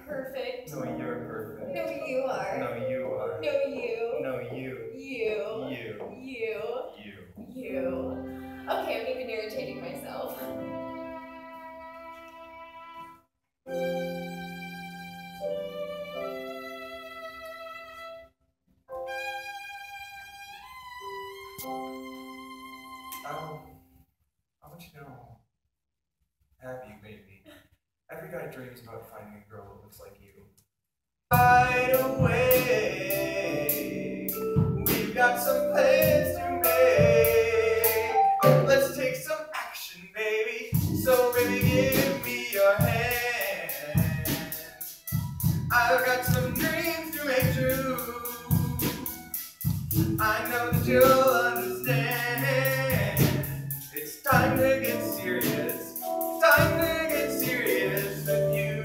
perfect. No, you're perfect. No, you are. No, you are. No, you. No, you. You. You. You. Okay, I'm even irritating myself. I want you to know, have you, baby. Every guy dreams about finding a girl that looks like you. Right away, we've got some plans to make. Let's take some action, baby. So, baby, give me your hand. I've got some dreams to make true. I know that you'll understand. It's time to get serious. Time to get serious with you.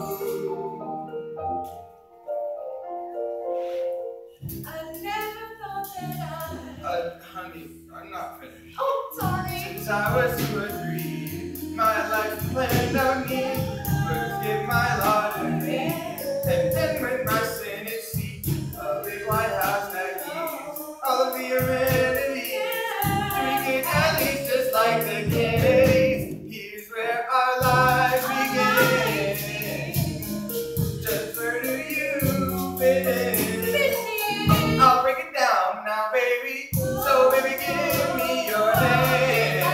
I never thought that Honey, I'm not finished. Oh, sorry. Since I was 2 or 3, my life planned on me. First give my law degree, and then with my Senate seat, a big White House that keeps all of the amenities. Drinking at least just like the Kennedys. Here's where our lives begin. Just where do you fit? I'll break it down now, baby. So, baby, give me your hand.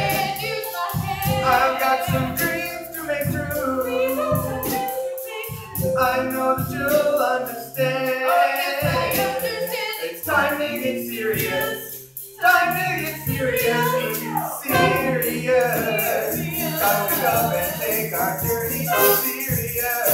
I've got some dreams to make true. I know that you'll understand. It's time to get serious. Time to get serious. Serious. Gotta wake up and take our journey so serious.